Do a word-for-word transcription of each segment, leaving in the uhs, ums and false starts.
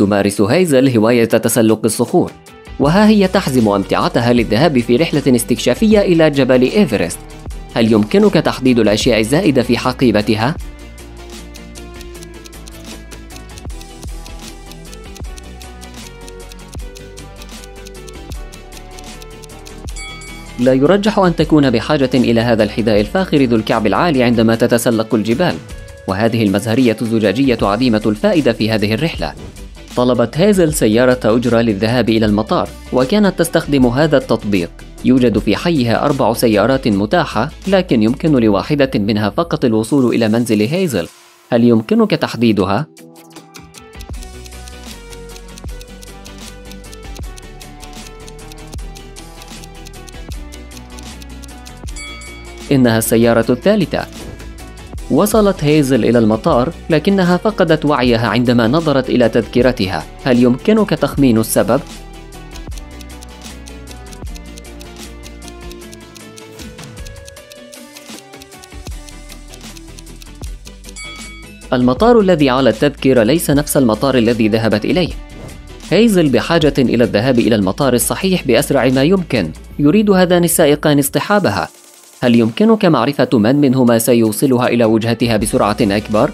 تمارس هيزل هواية تسلق الصخور، وها هي تحزم أمتعتها للذهاب في رحلة استكشافية إلى جبل إيفرست. هل يمكنك تحديد الأشياء الزائدة في حقيبتها؟ لا يرجح أن تكون بحاجة إلى هذا الحذاء الفاخر ذو الكعب العالي عندما تتسلق الجبال، وهذه المزهرية الزجاجية عديمة الفائدة في هذه الرحلة. طلبت هيزل سيارة أجرة للذهاب إلى المطار، وكانت تستخدم هذا التطبيق. يوجد في حيها أربع سيارات متاحة، لكن يمكن لواحدة منها فقط الوصول إلى منزل هيزل. هل يمكنك تحديدها؟ إنها السيارة الثالثة. وصلت هيزل إلى المطار، لكنها فقدت وعيها عندما نظرت إلى تذكرتها. هل يمكنك تخمين السبب؟ المطار الذي على التذكرة ليس نفس المطار الذي ذهبت إليه. هيزل بحاجة إلى الذهاب إلى المطار الصحيح بأسرع ما يمكن. يريد هذان السائقان اصطحابها. هل يمكنك معرفة من منهما سيوصلها إلى وجهتها بسرعة أكبر؟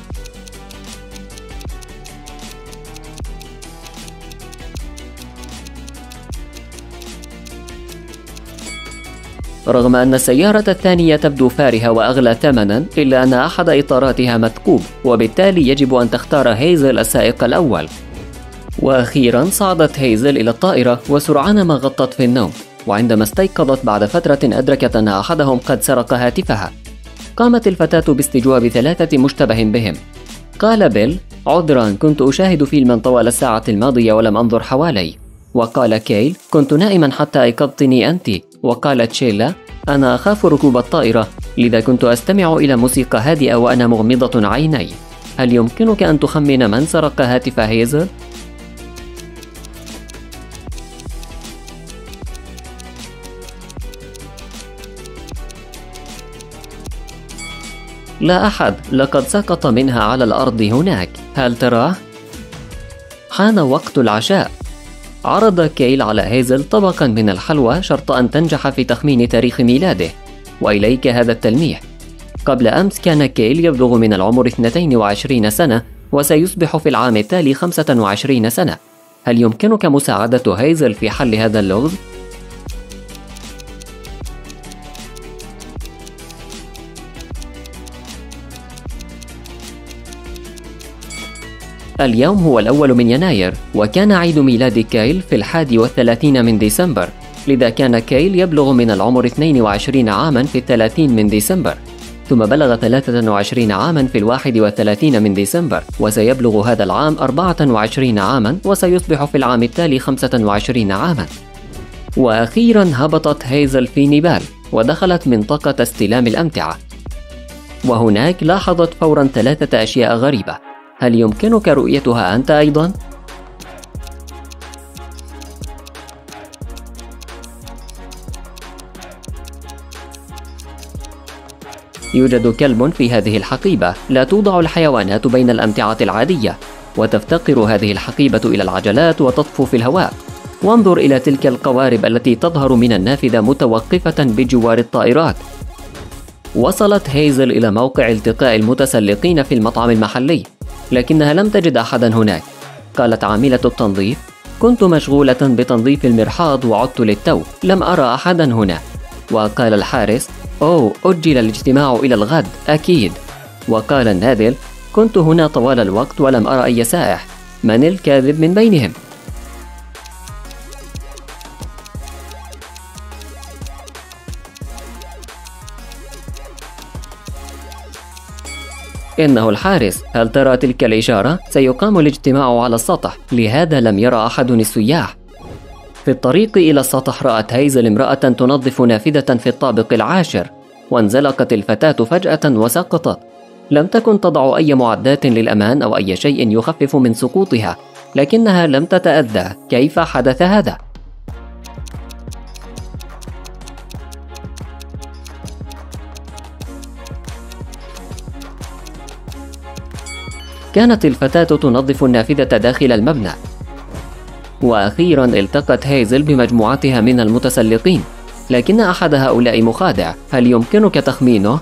رغم أن السيارة الثانية تبدو فارهة وأغلى ثمناً، إلا أن أحد إطاراتها مثقوب، وبالتالي يجب أن تختار هيزل السائق الأول. وأخيراً صعدت هيزل إلى الطائرة، وسرعان ما غطت في النوم. وعندما استيقظت بعد فترة أدركت أن أحدهم قد سرق هاتفها. قامت الفتاة باستجواب ثلاثة مشتبه بهم. قال بيل: عذراً، كنت أشاهد فيلماً طوال الساعة الماضية ولم أنظر حوالي. وقال كيل: كنت نائماً حتى أيقظتني أنت. وقالت شيلا: أنا أخاف ركوب الطائرة، لذا كنت أستمع إلى موسيقى هادئة وأنا مغمضة عيني. هل يمكنك أن تخمن من سرق هاتف هيزل؟ لا أحد، لقد سقط منها على الأرض هناك. هل تراه؟ حان وقت العشاء. عرض كيل على هيزل طبقا من الحلوى شرط أن تنجح في تخمين تاريخ ميلاده. وإليك هذا التلميح: قبل أمس كان كيل يبلغ من العمر اثنتين وعشرين سنة، وسيصبح في العام التالي خمسة وعشرين سنة. هل يمكنك مساعدة هيزل في حل هذا اللغز؟ اليوم هو الأول من يناير، وكان عيد ميلاد كيل في الحادي والثلاثين من ديسمبر، لذا كان كيل يبلغ من العمر اثنين وعشرين عاما في الثلاثين من ديسمبر، ثم بلغ ثلاثة وعشرين عاما في الواحد والثلاثين من ديسمبر، وسيبلغ هذا العام أربعة وعشرين عاما، وسيصبح في العام التالي خمسة وعشرين عاما. وأخيرا هبطت هيزل في نيبال، ودخلت منطقة استلام الأمتعة، وهناك لاحظت فورا ثلاثة أشياء غريبة. هل يمكنك رؤيتها أنت أيضا؟ يوجد كلب في هذه الحقيبة. لا توضع الحيوانات بين الأمتعة العادية، وتفتقر هذه الحقيبة إلى العجلات وتطفو في الهواء. وانظر إلى تلك القوارب التي تظهر من النافذة متوقفة بجوار الطائرات. وصلت هيزل إلى موقع التقاء المتسلقين في المطعم المحلي، لكنها لم تجد أحدا هناك. قالت عاملة التنظيف: كنت مشغولة بتنظيف المرحاض وعدت للتو، لم أرى أحدا هنا. وقال الحارس: أوه، أجل الاجتماع إلى الغد أكيد. وقال الناذل: كنت هنا طوال الوقت ولم أرى أي سائح. من الكاذب من بينهم؟ إنه الحارس. هل ترى تلك الإشارة؟ سيقام الاجتماع على السطح، لهذا لم يرى أحد السياح. في الطريق إلى السطح رأت هيزل امرأة تنظف نافذة في الطابق العاشر، وانزلقت الفتاة فجأة وسقطت. لم تكن تضع أي معدات للأمان أو أي شيء يخفف من سقوطها، لكنها لم تتأذى. كيف حدث هذا؟ كانت الفتاة تنظف النافذة داخل المبنى. وأخيرا التقت هيزل بمجموعتها من المتسلقين، لكن أحد هؤلاء مخادع. هل يمكنك تخمينه؟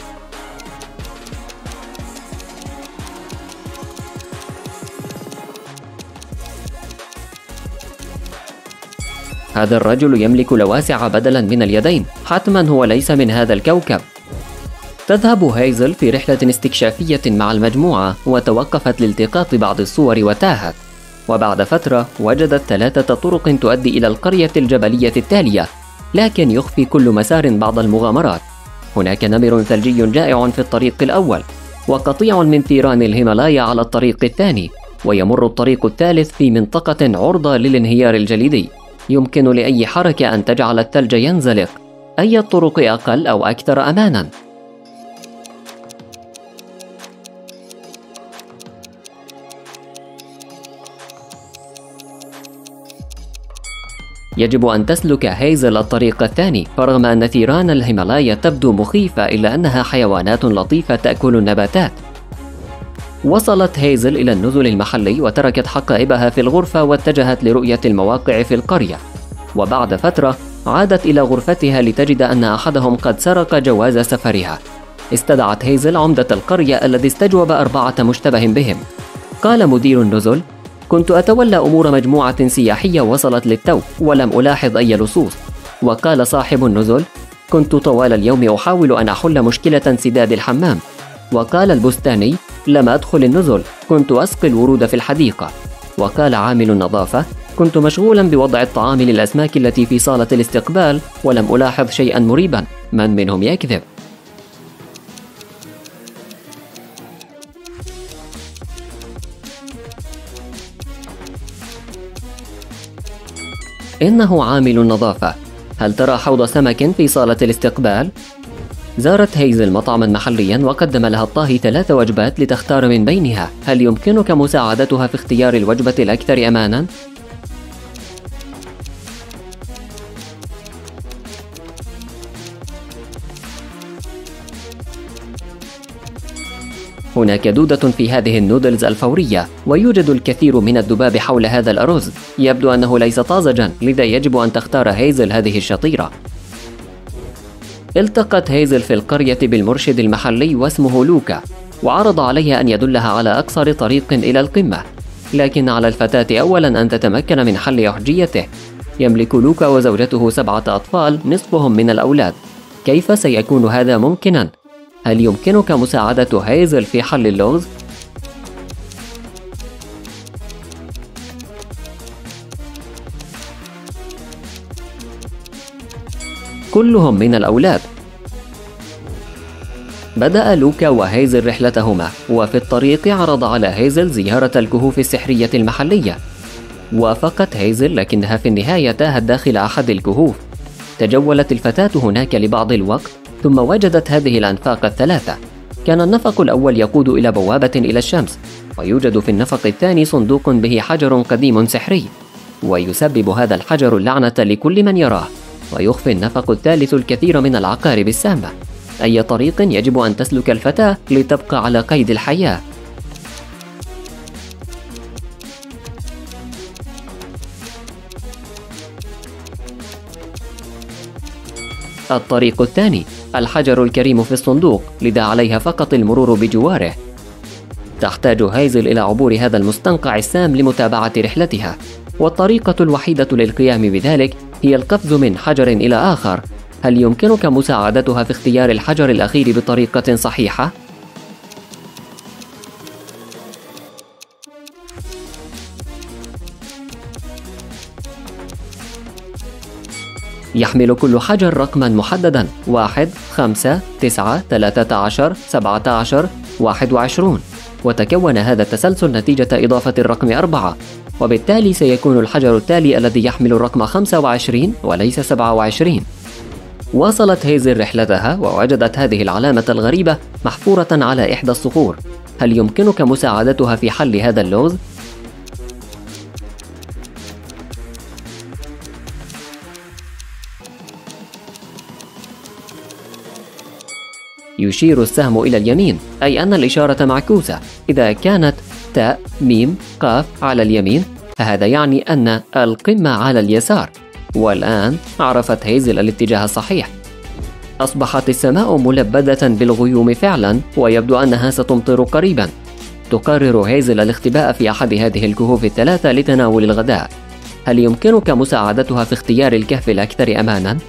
هذا الرجل يملك لواسع بدلا من اليدين، حتما هو ليس من هذا الكوكب. تذهب هيزل في رحلة استكشافية مع المجموعة، وتوقفت لالتقاط بعض الصور وتاهت. وبعد فترة وجدت ثلاثة طرق تؤدي إلى القرية الجبلية التالية، لكن يخفي كل مسار بعض المغامرات. هناك نمر ثلجي جائع في الطريق الأول، وقطيع من ثيران الهيمالايا على الطريق الثاني، ويمر الطريق الثالث في منطقة عرضة للانهيار الجليدي. يمكن لأي حركة أن تجعل الثلج ينزلق. أي الطرق أقل أو أكثر أماناً؟ يجب أن تسلك هيزل الطريق الثاني، فرغم أن ثيران الهيمالايا تبدو مخيفة إلا أنها حيوانات لطيفة تأكل النباتات. وصلت هيزل إلى النزل المحلي وتركت حقائبها في الغرفة واتجهت لرؤية المواقع في القرية. وبعد فترة عادت إلى غرفتها لتجد أن أحدهم قد سرق جواز سفرها. استدعت هيزل عمدة القرية الذي استجوب أربعة مشتبه بهم. قال مدير النزل: كنت أتولى أمور مجموعة سياحية وصلت للتو ولم ألاحظ أي لصوص. وقال صاحب النزل: كنت طوال اليوم أحاول أن أحل مشكلة انسداد الحمام. وقال البستاني: لم أدخل النزل، كنت أسقي الورود في الحديقة. وقال عامل النظافة: كنت مشغولا بوضع الطعام للأسماك التي في صالة الاستقبال ولم ألاحظ شيئا مريبا. من منهم يكذب؟ إنه عامل النظافة. هل ترى حوض سمك في صالة الاستقبال؟ زارت هيزل مطعما محليا وقدم لها الطاهي ثلاث وجبات لتختار من بينها. هل يمكنك مساعدتها في اختيار الوجبة الأكثر أمانا؟ هناك دودة في هذه النودلز الفورية، ويوجد الكثير من الذباب حول هذا الأرز. يبدو أنه ليس طازجا، لذا يجب أن تختار هيزل هذه الشطيرة. التقت هيزل في القرية بالمرشد المحلي واسمه لوكا، وعرض عليها أن يدلها على أقصر طريق إلى القمة، لكن على الفتاة أولا أن تتمكن من حل أحجيته. يملك لوكا وزوجته سبعة أطفال، نصفهم من الأولاد. كيف سيكون هذا ممكنا؟ هل يمكنك مساعدة هيزل في حل اللغز؟ كلهم من الأولاد. بدأ لوكا وهيزل رحلتهما، وفي الطريق عرض على هيزل زيارة الكهوف السحرية المحلية. وافقت هيزل، لكنها في النهاية تاهت داخل أحد الكهوف. تجولت الفتاة هناك لبعض الوقت، ثم وجدت هذه الأنفاق الثلاثة. كان النفق الأول يقود إلى بوابة إلى الشمس، ويوجد في النفق الثاني صندوق به حجر قديم سحري، ويسبب هذا الحجر اللعنة لكل من يراه. ويخفي النفق الثالث الكثير من العقارب السامة. أي طريق يجب أن تسلك الفتاة لتبقى على قيد الحياة؟ الطريق الثاني، الحجر الكريم في الصندوق، لذا عليها فقط المرور بجواره. تحتاج هيزل إلى عبور هذا المستنقع السام لمتابعة رحلتها، والطريقة الوحيدة للقيام بذلك هي القفز من حجر إلى آخر. هل يمكنك مساعدتها في اختيار الحجر الأخير بطريقة صحيحة؟ يحمل كل حجر رقما محددا: واحد، خمسة، تسعة، ثلاثة عشر، سبعة عشر، واحد وعشرون. وتكون هذا التسلسل نتيجة إضافة الرقم أربعة، وبالتالي سيكون الحجر التالي الذي يحمل الرقم خمسة وعشرين وليس سبعة وعشرين. واصلت هيزل رحلتها ووجدت هذه العلامة الغريبة محفورة على إحدى الصخور. هل يمكنك مساعدتها في حل هذا اللغز؟ يشير السهم إلى اليمين، أي أن الإشارة معكوسة. إذا كانت تاء ميم قاف على اليمين، فهذا يعني أن القمة على اليسار. والآن عرفت هيزل الاتجاه الصحيح. أصبحت السماء ملبدة بالغيوم فعلا، ويبدو أنها ستمطر قريبا. تقرر هيزل الاختباء في أحد هذه الكهوف الثلاثة لتناول الغداء. هل يمكنك مساعدتها في اختيار الكهف الأكثر أمانا؟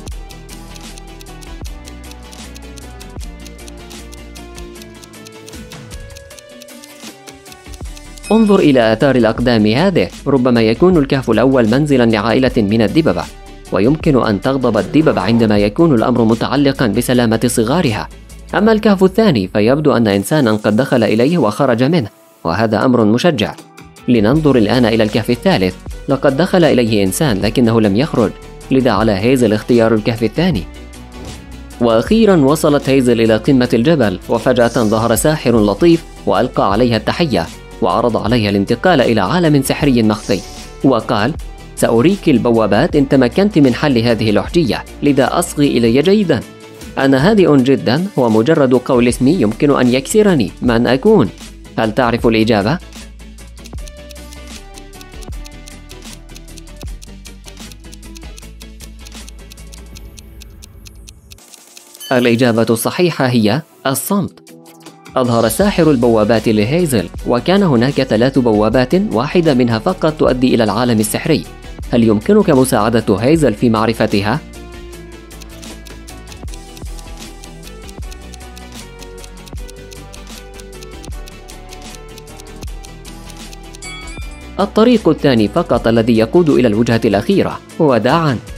انظر إلى آثار الأقدام هذه، ربما يكون الكهف الأول منزلا لعائلة من الدببة، ويمكن أن تغضب الدببة عندما يكون الأمر متعلقا بسلامة صغارها. أما الكهف الثاني فيبدو أن إنسانا قد دخل إليه وخرج منه، وهذا أمر مشجع. لننظر الآن إلى الكهف الثالث. لقد دخل إليه إنسان لكنه لم يخرج، لذا على هيزل اختيار الكهف الثاني. وأخيرا وصلت هيزل إلى قمة الجبل، وفجأة ظهر ساحر لطيف وألقى عليها التحية، وعرض عليها الانتقال إلى عالم سحري مخفي، وقال: سأريك البوابات إن تمكنت من حل هذه الأحجية، لذا أصغي إلي جيدا. أنا هادئ جدا، ومجرد قول اسمي يمكن أن يكسرني. من أكون؟ هل تعرف الإجابة؟ الإجابة الصحيحة هي الصمت. أظهر الساحر البوابات لهيزل، وكان هناك ثلاث بوابات، واحدة منها فقط تؤدي إلى العالم السحري. هل يمكنك مساعدة هيزل في معرفتها؟ الطريق الثاني فقط الذي يقود إلى الوجهة الأخيرة. وداعاً.